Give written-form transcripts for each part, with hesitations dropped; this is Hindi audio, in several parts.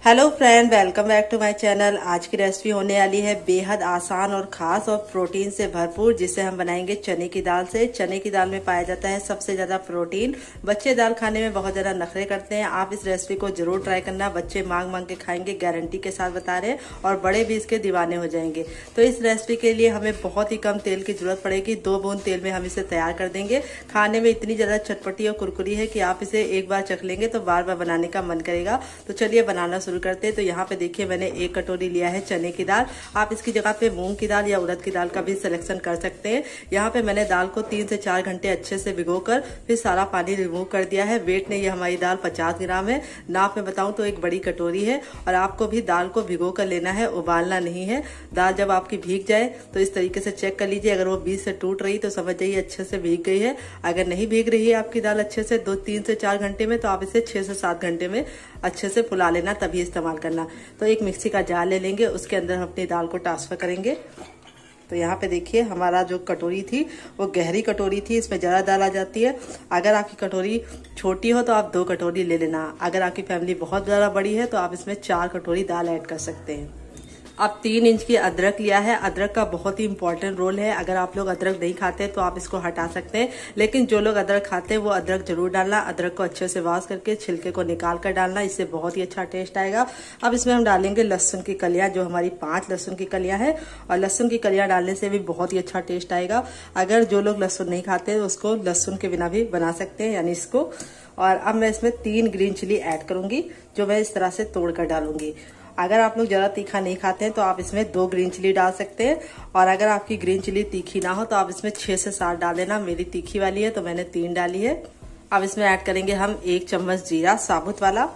Hello friend, welcome back to my channel. आज की रेसिपी होने वाली है बेहद आसान और खास और प्रोटीन से भरपूर, जिसे हम बनाएंगे चने की दाल से। चने की दाल में पाया जाता है सबसे ज्यादा प्रोटीन। बच्चे दाल खाने में बहुत ज्यादा नखरे करते हैं। आप इस रेसिपी को जरूर ट्राई करना। बच्चे मांग मांग के खाएंगे, गारंटी के साथ बता रहे हैं, और बड़े भी इसके दीवाने हो जाएंगे। तो इस रेसिपी के लिए हमें बहुत ही कम तेल की जरूरत पड़ेगी। 2 बूंद तेल में हम इसे तैयार कर देंगे। खाने में इतनी ज्यादा चटपटी और कुरकुरी है कि आप इसे एक बार चख लेंगे तो बार बार बनाने का मन करेगा। तो चलिए बनाना शुरू करते हैं। तो यहाँ पे देखिए, मैंने 1 कटोरी लिया है चने की दाल। आप इसकी जगह पे मूंग की दाल या उड़द की दाल का भी सिलेक्शन कर सकते हैं। यहाँ पे मैंने दाल को 3 से 4 घंटे अच्छे से भिगोकर फिर सारा पानी रिमूव कर दिया है। वेट ने ये हमारी दाल 50 ग्राम है। नाप में बताऊं तो एक बड़ी कटोरी है। और आपको भी दाल को भिगो कर लेना है, उबालना नहीं है। दाल जब आपकी भीग जाए तो इस तरीके से चेक कर लीजिए। अगर वो बीच से टूट रही तो समझ जाइए अच्छे से भीग गई है। अगर नहीं भीग रही है आपकी दाल अच्छे से 3 से 4 घंटे में, तो आप इसे 6 से 7 घंटे में अच्छे से फुला लेना, तभी इस्तेमाल करना। तो एक मिक्सी का जार ले लेंगे, उसके अंदर हम अपनी दाल को ट्रांसफर करेंगे। तो यहाँ पे देखिए, हमारा जो कटोरी थी वो गहरी कटोरी थी, इसमें ज्यादा दाल आ जाती है। अगर आपकी कटोरी छोटी हो तो आप 2 कटोरी ले लेना। अगर आपकी फैमिली बहुत ज्यादा बड़ी है तो आप इसमें 4 कटोरी दाल ऐड कर सकते हैं। अब 3 इंच की अदरक लिया है। अदरक का बहुत ही इंपॉर्टेंट रोल है। अगर आप लोग अदरक नहीं खाते तो आप इसको हटा सकते हैं, लेकिन जो लोग अदरक खाते हैं वो अदरक जरूर डालना। अदरक को अच्छे से वॉश करके छिलके को निकाल कर डालना, इससे बहुत ही अच्छा टेस्ट आएगा। अब इसमें हम डालेंगे लहसुन की कलियां, जो हमारी 5 लहसुन की कलियां है। और लहसुन की कलियां डालने से भी बहुत ही अच्छा टेस्ट आएगा। अगर जो लोग लहसुन नहीं खाते तो उसको लहसुन के बिना भी बना सकते हैं, यानी इसको। और अब मैं इसमें 3 ग्रीन चिली ऐड करूंगी, जो मैं इस तरह से तोड़ कर डालूंगी। अगर आप लोग ज्यादा तीखा नहीं खाते हैं तो आप इसमें 2 ग्रीन चिली डाल सकते हैं। और अगर आपकी ग्रीन चिली तीखी ना हो तो आप इसमें 6 से 7 डाल देना। मेरी तीखी वाली है तो मैंने 3 डाली है। अब इसमें ऐड करेंगे हम 1 चम्मच जीरा साबुत वाला।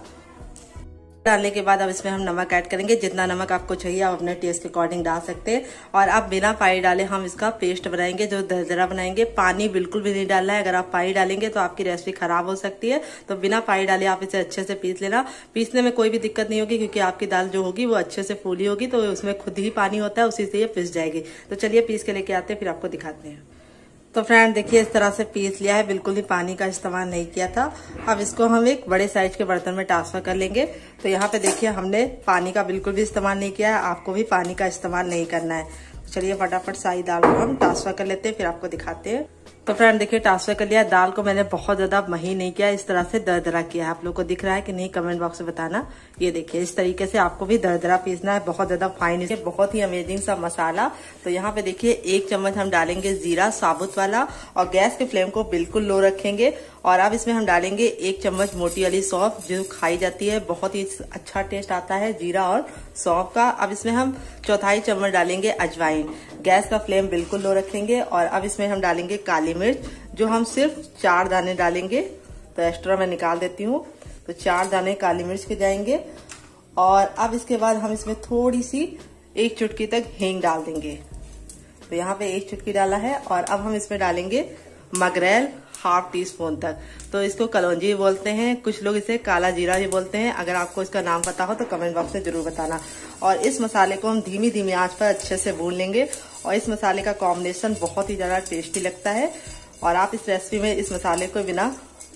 डालने के बाद अब इसमें हम नमक ऐड करेंगे। जितना नमक आपको चाहिए आप अपने टेस्ट के अकॉर्डिंग डाल सकते हैं। और अब बिना पानी डाले हम इसका पेस्ट बनाएंगे, जो दरदरा बनाएंगे। पानी बिल्कुल भी नहीं डालना है। अगर आप पानी डालेंगे तो आपकी रेसिपी खराब हो सकती है। तो बिना पानी डाले आप इसे अच्छे से पीस लेना। पीसने में कोई भी दिक्कत नहीं होगी, क्योंकि आपकी दाल जो होगी वो अच्छे से फूली होगी, तो उसमें खुद ही पानी होता है, उसी से ये पिस जाएगी। तो चलिए पीस के लेके आते हैं, फिर आपको दिखाते हैं। तो फ्रेंड देखिए, इस तरह से पीस लिया है, बिल्कुल भी पानी का इस्तेमाल नहीं किया था। अब इसको हम एक बड़े साइज के बर्तन में ट्रांसफर कर लेंगे। तो यहाँ पे देखिए, हमने पानी का बिल्कुल भी इस्तेमाल नहीं किया है। आपको भी पानी का इस्तेमाल नहीं करना है। चलिए फटाफट सारी दाल को हम ट्रांसफर कर लेते हैं, फिर आपको दिखाते हैं। तो फ्रेंड देखिए, ट्रांसफर कर लिया। दाल को मैंने बहुत ज्यादा महीन नहीं किया, इस तरह से दरदरा किया है। आप लोग को दिख रहा है कि नहीं, कमेंट बॉक्स में बताना। ये देखिए, इस तरीके से आपको भी दरदरा पीसना है, बहुत ज्यादा फाइन। इसे बहुत ही अमेजिंग सा मसाला। तो यहाँ पे देखिए, 1 चम्मच हम डालेंगे जीरा साबुत वाला, और गैस के फ्लेम को बिल्कुल लो रखेंगे। और अब इसमें हम डालेंगे 1 चम्मच मोटी वाली सौंफ, जो खाई जाती है। बहुत ही अच्छा टेस्ट आता है जीरा और सौंफ का। अब इसमें हम 1/4 चम्मच डालेंगे अजवाइन। गैस का फ्लेम बिल्कुल लो रखेंगे। और अब इसमें हम डालेंगे काली मिर्च, जो हम सिर्फ 4 दाने डालेंगे। तो एक्स्ट्रा मैं निकाल देती हूँ। तो 4 दाने काली मिर्च के जाएंगे। और अब इसके बाद हम इसमें थोड़ी सी 1 चुटकी तक हींग डाल देंगे। तो यहाँ पे 1 चुटकी डाला है। और अब हम इसमें डालेंगे मगरेल, 1/2 टीस्पून तक। तो इसको कलौंजी भी बोलते हैं, कुछ लोग इसे काला जीरा भी बोलते हैं। अगर आपको इसका नाम पता हो तो कमेंट बॉक्स में जरूर बताना। और इस मसाले को हम धीमी धीमी आंच पर अच्छे से भून लेंगे। और इस मसाले का कॉम्बिनेशन बहुत ही ज्यादा टेस्टी लगता है। और आप इस रेसिपी में इस मसाले को बिना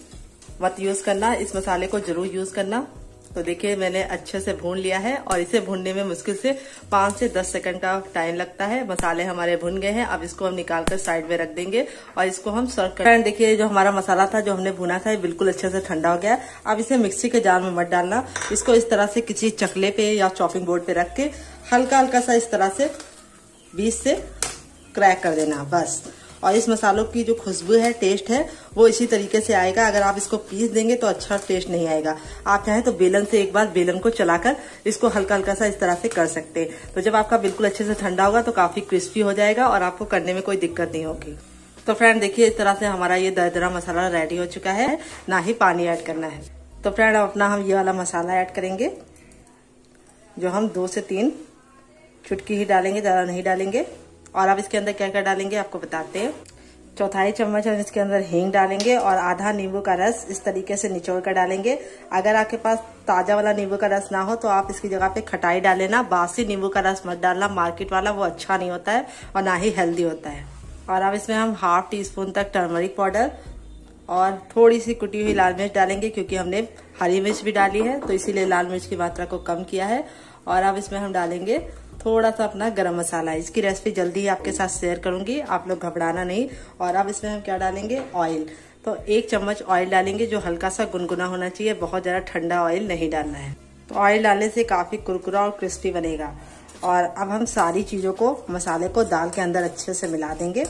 मत यूज करना, इस मसाले को जरूर यूज करना। तो देखिए, मैंने अच्छे से भून लिया है। और इसे भूनने में मुश्किल से 5 से 10 सेकंड का टाइम लगता है। मसाले हमारे भुन गए हैं। अब इसको हम निकाल कर साइड में रख देंगे और इसको हम सर्व कर। देखिए, जो हमारा मसाला था, जो हमने भुना था, ये बिल्कुल अच्छे से ठंडा हो गया। अब इसे मिक्सी के जार में मत डालना। इसको इस तरह से किसी चकले पे या चॉपिंग बोर्ड पे रख के हल्का हल्का सा इस तरह से बीच से क्रैक कर देना, बस। और इस मसालों की जो खुशबू है, टेस्ट है, वो इसी तरीके से आएगा। अगर आप इसको पीस देंगे तो अच्छा टेस्ट नहीं आएगा। आप चाहें तो बेलन से एक बार बेलन को चलाकर इसको हल्का हल्का सा इस तरह से कर सकते हैं। तो जब आपका बिल्कुल अच्छे से ठंडा होगा तो काफी क्रिस्पी हो जाएगा और आपको करने में कोई दिक्कत नहीं होगी। तो फ्रेंड देखिए, इस तरह से हमारा ये दरदरा मसाला रेडी हो चुका है, ना ही पानी ऐड करना है। तो फ्रेंड अपना हम ये वाला मसाला ऐड करेंगे, जो हम 2 से 3 चुटकी ही डालेंगे, ज्यादा नहीं डालेंगे। और अब इसके अंदर क्या क्या डालेंगे आपको बताते हैं। 1/4 चम्मच हम इसके अंदर हींग डालेंगे और आधा नींबू का रस इस तरीके से निचोड़ कर डालेंगे। अगर आपके पास ताजा वाला नींबू का रस ना हो तो आप इसकी जगह पे खटाई डाल लेना। बासी नींबू का रस मत डालना, मार्केट वाला, वो अच्छा नहीं होता है और ना ही हेल्दी होता है। और अब इसमें हम 1/2 टीस्पून तक टर्मरिक पाउडर, और थोड़ी सी कुटी हुई लाल मिर्च डालेंगे, क्योंकि हमने हरी मिर्च भी डाली है तो इसीलिए लाल मिर्च की मात्रा को कम किया है। और अब इसमें हम डालेंगे थोड़ा सा अपना गरम मसाला। इसकी रेसिपी जल्दी ही आपके साथ शेयर करूंगी, आप लोग घबराना नहीं। और अब इसमें हम क्या डालेंगे, ऑयल। तो 1 चम्मच ऑयल डालेंगे जो हल्का सा गुनगुना होना चाहिए, बहुत ज़्यादा ठंडा ऑयल नहीं डालना है। तो ऑयल डालने से काफ़ी कुरकुरा और क्रिस्पी बनेगा। और अब हम सारी चीज़ों को, मसाले को दाल के अंदर अच्छे से मिला देंगे।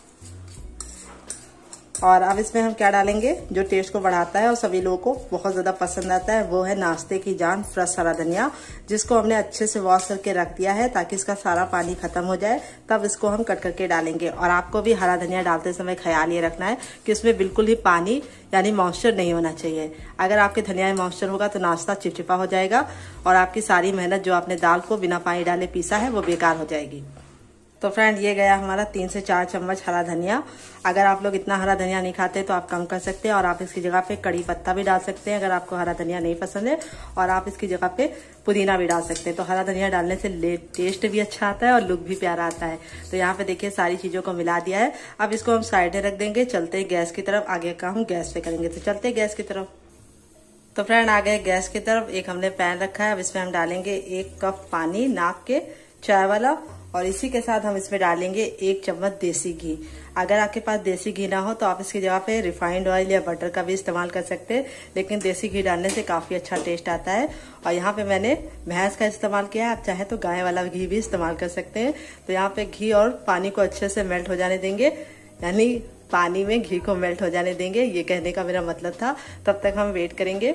और अब इसमें हम क्या डालेंगे, जो टेस्ट को बढ़ाता है और सभी लोगों को बहुत ज़्यादा पसंद आता है, वो है नाश्ते की जान फ्रेश हरा धनिया, जिसको हमने अच्छे से वॉश करके रख दिया है ताकि इसका सारा पानी खत्म हो जाए। तब इसको हम कट करके डालेंगे। और आपको भी हरा धनिया डालते समय ख्याल ये रखना है कि उसमें बिल्कुल ही पानी यानी मॉइस्चर नहीं होना चाहिए। अगर आपके धनिया में मॉइस्चर होगा तो नाश्ता चिपचिपा हो जाएगा और आपकी सारी मेहनत जो आपने दाल को बिना पानी डाले पीसा है वो बेकार हो जाएगी। तो फ्रेंड, ये गया हमारा 3 से 4 चम्मच हरा धनिया। अगर आप लोग इतना हरा धनिया नहीं खाते तो आप कम कर सकते हैं और आप इसकी जगह पे कड़ी पत्ता भी डाल सकते हैं अगर आपको हरा धनिया नहीं पसंद है। और आप इसकी जगह पे पुदीना भी डाल सकते हैं। तो हरा धनिया डालने से टेस्ट भी अच्छा आता है और लुक भी प्यारा आता है। तो यहाँ पे देखिए सारी चीजों को मिला दिया है। अब इसको हम साइड में रख देंगे, चलते हैं गैस की तरफ। आगे का हम गैस पे करेंगे, तो चलते हैं गैस की तरफ। तो फ्रेंड, आ गए गैस की तरफ। एक हमने पैन रखा है, अब इसमें हम डालेंगे 1 कप पानी, नाप के चाय वाला। और इसी के साथ हम इसमें डालेंगे 1 चम्मच देसी घी। अगर आपके पास देसी घी ना हो तो आप इसकी जगह पे रिफाइंड ऑयल या बटर का भी इस्तेमाल कर सकते हैं, लेकिन देसी घी डालने से काफी अच्छा टेस्ट आता है। और यहाँ पे मैंने भैंस का इस्तेमाल किया है, आप चाहे तो गाय वाला घी भी इस्तेमाल कर सकते हैं। तो यहाँ पे घी और पानी को अच्छे से मेल्ट हो जाने देंगे, यानी पानी में घी को मेल्ट हो जाने देंगे, ये कहने का मेरा मतलब था। तब तक हम वेट करेंगे।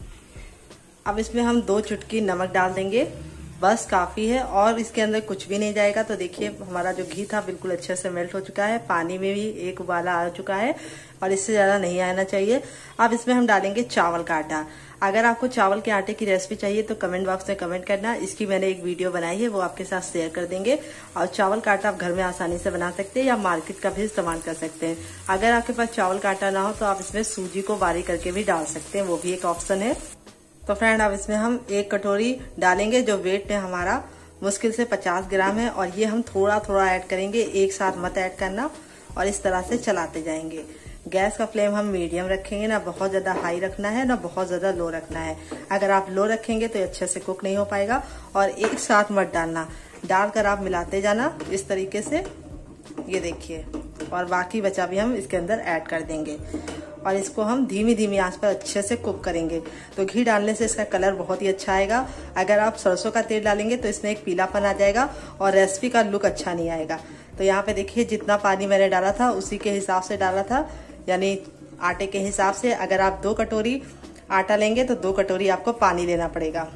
अब इसमें हम 2 चुटकी नमक डाल देंगे, बस काफी है और इसके अंदर कुछ भी नहीं जाएगा। तो देखिए हमारा जो घी था बिल्कुल अच्छे से मेल्ट हो चुका है, पानी में भी एक उबाला आ चुका है और इससे ज्यादा नहीं आना चाहिए। अब इसमें हम डालेंगे चावल का आटा। अगर आपको चावल के आटे की रेसिपी चाहिए तो कमेंट बॉक्स में कमेंट करना, इसकी मैंने एक वीडियो बनाई है, वो आपके साथ शेयर कर देंगे। और चावल का आटा आप घर में आसानी से बना सकते हैं या मार्केट का भी इस्तेमाल कर सकते हैं। अगर आपके पास चावल का आटा ना हो तो आप इसमें सूजी को बारीक करके भी डाल सकते हैं, वो भी एक ऑप्शन है। तो फ्रेंड, अब इसमें हम 1 कटोरी डालेंगे, जो वेट है हमारा मुश्किल से 50 ग्राम है। और ये हम थोड़ा थोड़ा ऐड करेंगे, एक साथ मत ऐड करना। और इस तरह से चलाते जाएंगे। गैस का फ्लेम हम मीडियम रखेंगे, ना बहुत ज्यादा हाई रखना है ना बहुत ज्यादा लो रखना है। अगर आप लो रखेंगे तो अच्छे से कुक नहीं हो पाएगा। और एक साथ मत डालना, डालकर आप मिलाते जाना इस तरीके से, ये देखिए। और बाकी बचा भी हम इसके अंदर ऐड कर देंगे और इसको हम धीमी धीमी आंच पर अच्छे से कुक करेंगे। तो घी डालने से इसका कलर बहुत ही अच्छा आएगा। अगर आप सरसों का तेल डालेंगे तो इसमें एक पीलापन आ जाएगा और रेसिपी का लुक अच्छा नहीं आएगा। तो यहाँ पे देखिए जितना पानी मैंने डाला था उसी के हिसाब से डाला था, यानी आटे के हिसाब से। अगर आप 2 कटोरी आटा लेंगे तो 2 कटोरी आपको पानी लेना पड़ेगा।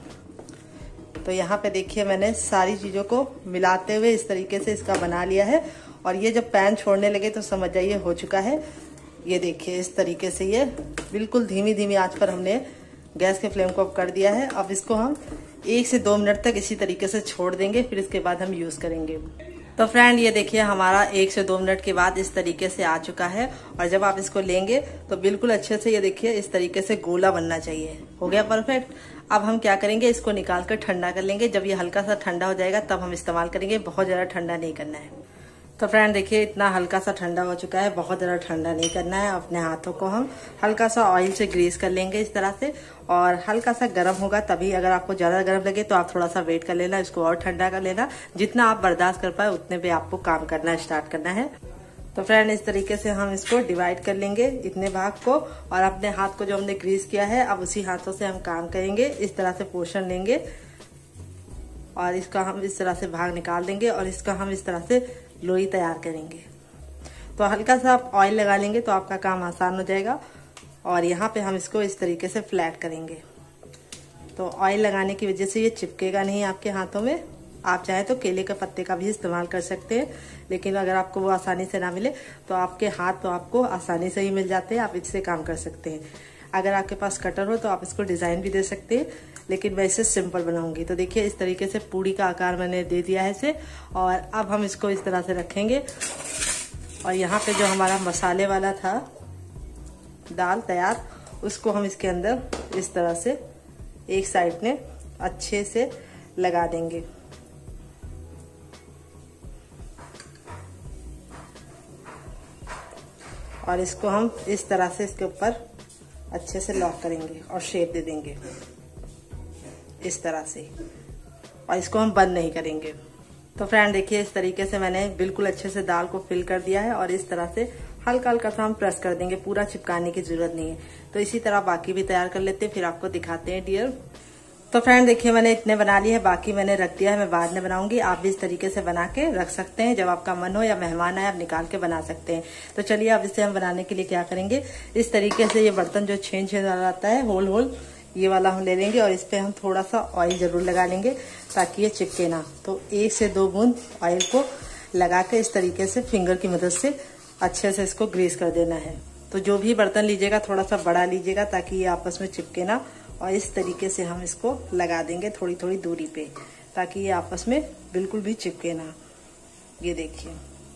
तो यहाँ पे देखिए मैंने सारी चीजों को मिलाते हुए इस तरीके से इसका बना लिया है। और ये जब पैन छोड़ने लगे तो समझ जाइए हो चुका है। ये देखिए इस तरीके से ये बिल्कुल धीमी धीमी आंच पर हमने गैस के फ्लेम को कर दिया है। अब इसको हम 1 से 2 मिनट तक इसी तरीके से छोड़ देंगे, फिर इसके बाद हम यूज करेंगे। तो फ्रेंड, ये देखिए हमारा 1 से 2 मिनट के बाद इस तरीके से आ चुका है। और जब आप इसको लेंगे तो बिल्कुल अच्छे से ये देखिए इस तरीके से गोला बनना चाहिए। हो गया परफेक्ट। अब हम क्या करेंगे, इसको निकाल कर ठंडा कर लेंगे। जब ये हल्का सा ठंडा हो जाएगा तब हम इस्तेमाल करेंगे, बहुत ज्यादा ठंडा नहीं करना है। तो फ्रेंड देखिए इतना हल्का सा ठंडा हो चुका है, बहुत ज़्यादा ठंडा नहीं करना है। अपने हाथों को हम हल्का सा ऑयल से ग्रीस कर लेंगे इस तरह से, और हल्का सा गर्म होगा तभी। अगर आपको ज़्यादा गर्म लगे तो आप थोड़ा सा वेट कर लेना, इसको और ठंडा कर लेना। जितना आप बर्दाश्त कर पाए उतने पे आपको काम करना स्टार्ट करना है। तो फ्रेंड इस तरीके से हम इसको डिवाइड कर लेंगे इतने भाग को, और अपने हाथ को जो हमने ग्रीस किया है अब उसी हाथों से हम काम करेंगे। इस तरह से पोर्शन लेंगे और इसका हम इस तरह से भाग निकाल देंगे और इसका हम इस तरह से लोई तैयार करेंगे। तो हल्का सा आप ऑयल लगा लेंगे तो आपका काम आसान हो जाएगा। और यहाँ पे हम इसको इस तरीके से फ्लैट करेंगे। तो ऑयल लगाने की वजह से ये चिपकेगा नहीं आपके हाथों में। आप चाहे तो केले के पत्ते का भी इस्तेमाल कर सकते हैं, लेकिन अगर आपको वो आसानी से ना मिले तो आपके हाथ तो आपको आसानी से ही मिल जाते हैं, आप इससे काम कर सकते हैं। अगर आपके पास कटर हो तो आप इसको डिजाइन भी दे सकते हैं, लेकिन मैं इसे सिंपल बनाऊंगी। तो देखिए इस तरीके से पूड़ी का आकार मैंने दे दिया है इसे, और अब हम इसको इस तरह से रखेंगे। और यहाँ पे जो हमारा मसाले वाला था दाल तैयार, उसको हम इसके अंदर इस तरह से एक साइड में अच्छे से लगा देंगे। और इसको हम इस तरह से इसके ऊपर अच्छे से लॉक करेंगे और शेप दे देंगे इस तरह से, और इसको हम बंद नहीं करेंगे। तो फ्रेंड देखिए इस तरीके से मैंने बिल्कुल अच्छे से दाल को फिल कर दिया है और इस तरह से हल्का हल्का सा हम प्रेस कर देंगे, पूरा चिपकाने की जरूरत नहीं है। तो इसी तरह बाकी भी तैयार कर लेते हैं, फिर आपको दिखाते हैं डियर। तो फ्रेंड देखिए मैंने इतने बना लिए हैं, बाकी मैंने रख दिया है, मैं बाद में बनाऊंगी। आप भी इस तरीके से बना के रख सकते हैं, जब आपका मन हो या मेहमान आए आप निकाल के बना सकते हैं। तो चलिए अब इसे हम बनाने के लिए क्या करेंगे, इस तरीके से ये बर्तन जो छेद वाला आता है होल होल, ये वाला हम ले लेंगे और इस पे हम थोड़ा सा ऑयल जरूर लगा लेंगे ताकि ये चिपके ना। तो 1 से 2 बूंद ऑयल को लगा के इस तरीके से फिंगर की मदद से अच्छे से इसको ग्रीस कर देना है। तो जो भी बर्तन लीजिएगा थोड़ा सा बड़ा लीजिएगा ताकि ये आपस में चिपके ना, और इस तरीके से हम इसको लगा देंगे थोड़ी थोड़ी दूरी पे ताकि ये आपस में बिल्कुल भी चिपके ना। ये देखिए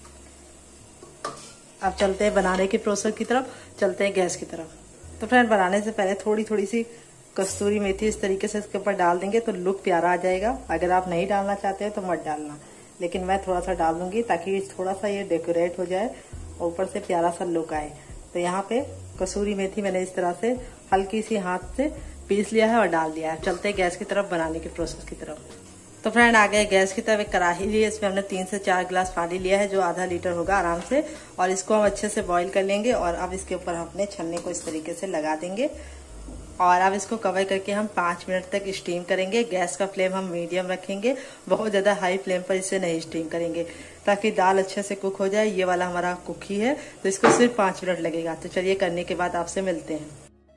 अब चलते हैं बनाने की प्रोसेस की तरफ, चलते हैं गैस की तरफ। तो फ्रेंड बनाने से पहले थोड़ी थोड़ी सी कस्तूरी मेथी इस तरीके से इसके ऊपर डाल देंगे तो लुक प्यारा आ जाएगा। अगर आप नहीं डालना चाहते हैं तो मत डालना, लेकिन मैं थोड़ा सा डाल दूंगी ताकि थोड़ा सा ये डेकोरेट हो जाए और ऊपर से प्यारा सा लुक आए। तो यहाँ पे कसूरी मेथी मैंने इस तरह से हल्की सी हाथ से पीस लिया है और डाल दिया है। चलते हैं गैस की तरफ बनाने की प्रोसेस की तरफ। तो फ्रेंड आ गए गैस की तरफ, एक कढ़ाई ली है, इसमें हमने 3 से 4 गिलास पानी लिया है जो आधा लीटर होगा आराम से, और इसको हम अच्छे से बॉईल कर लेंगे। और अब इसके ऊपर हम अपने छन्ने को इस तरीके से लगा देंगे और अब इसको कवर करके हम 5 मिनट तक स्टीम करेंगे। गैस का फ्लेम हम मीडियम रखेंगे, बहुत ज्यादा हाई फ्लेम पर इसे नहीं स्टीम करेंगे ताकि दाल अच्छे से कुक हो जाए। ये वाला हमारा कुक ही है तो इसको सिर्फ 5 मिनट लगेगा। तो चलिए करने के बाद आपसे मिलते हैं।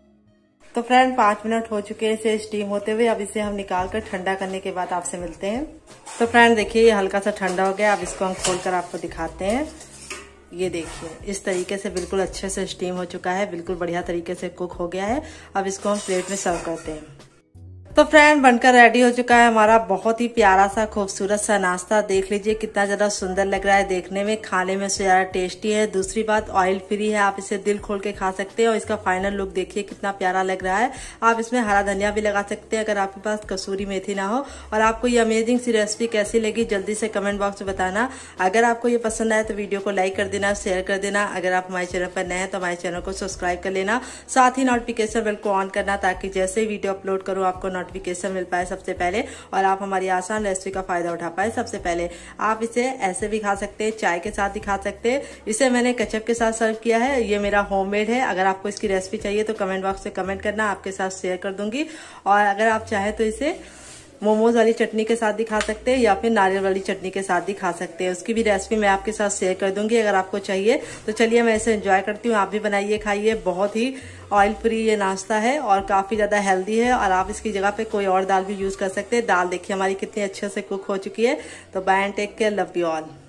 तो फ्रेंड 5 मिनट हो चुके हैं इसे स्टीम होते हुए, अब इसे हम निकाल कर ठंडा करने के बाद आपसे मिलते हैं। तो फ्रेंड देखिए ये हल्का सा ठंडा हो गया, अब इसको हम खोलकर आपको दिखाते हैं। ये देखिए इस तरीके से बिल्कुल अच्छे से स्टीम हो चुका है, बिल्कुल बढ़िया तरीके से कुक हो गया है। अब इसको हम प्लेट में सर्व करते हैं। तो फ्रेंड बनकर रेडी हो चुका है हमारा बहुत ही प्यारा सा खूबसूरत सा नाश्ता। देख लीजिए कितना ज्यादा सुंदर लग रहा है देखने में, खाने में से ज्यादा टेस्टी है। दूसरी बात ऑयल फ्री है, आप इसे दिल खोल के खा सकते हैं। और इसका फाइनल लुक देखिए कितना प्यारा लग रहा है। आप इसमें हरा धनिया भी लगा सकते हैं अगर आपके पास कसूरी मेथी ना हो। और आपको ये अमेजिंग सी रेसिपी कैसी लगी जल्दी से कमेंट बॉक्स में बताना। अगर आपको ये पसंद आए तो वीडियो को लाइक कर देना, शेयर कर देना। अगर आप हमारे चैनल पर नए हैं तो हमारे चैनल को सब्सक्राइब कर लेना, साथ ही नोटिफिकेशन बेल को ऑन करना ताकि जैसे ही वीडियो अपलोड करूँ आपको नोटिफिकेशन मिल पाए सबसे पहले और आप हमारी आसान रेसिपी का फायदा उठा पाए सबसे पहले। आप इसे ऐसे भी खा सकते हैं, चाय के साथ भी खा सकते हैं। इसे मैंने केचप के साथ सर्व किया है, ये मेरा होममेड है। अगर आपको इसकी रेसिपी चाहिए तो कमेंट बॉक्स में कमेंट करना, आपके साथ शेयर कर दूंगी। और अगर आप चाहें तो इसे मोमोज वाली चटनी के साथ भी खा सकते हैं या फिर नारियल वाली चटनी के साथ भी खा सकते हैं। उसकी भी रेसिपी मैं आपके साथ शेयर कर दूंगी अगर आपको चाहिए। तो चलिए मैं इसे एंजॉय करती हूँ, आप भी बनाइए खाइए। बहुत ही ऑयल फ्री ये नाश्ता है और काफी ज्यादा हेल्दी है। और आप इसकी जगह पे कोई और दाल भी यूज कर सकते हैं। दाल देखिए हमारी कितनी अच्छे से कुक हो चुकी है। तो bye and take care, love you all.